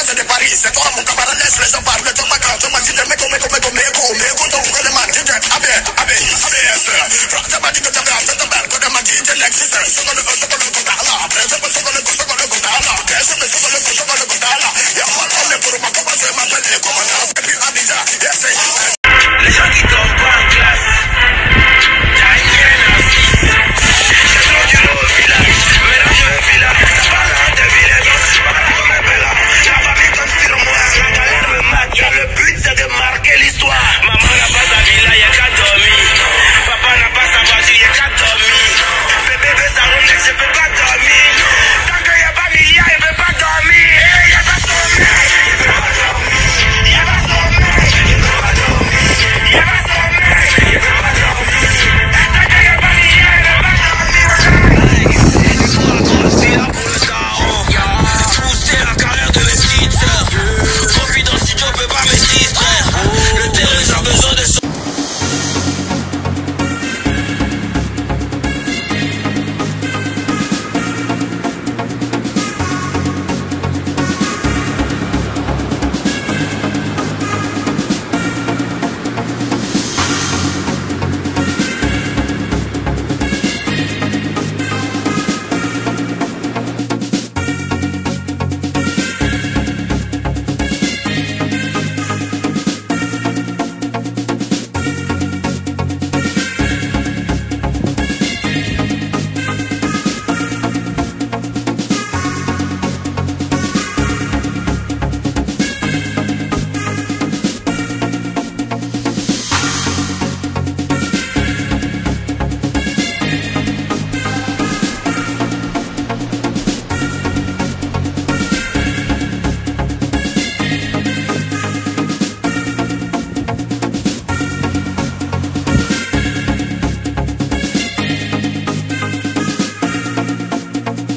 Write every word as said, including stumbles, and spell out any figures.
l'est de Paris. C'est toi mon camarade, laisse les gens parler de ma carte. Ma dit de me come come come me me donc que le marché de abe abe abe frate ma dit que t'avais fait de belle que de ma dit de l'existe. Solo le solo le kotala, après je me solo le solo le kotala. Qu'est-ce que solo le solo le kotala?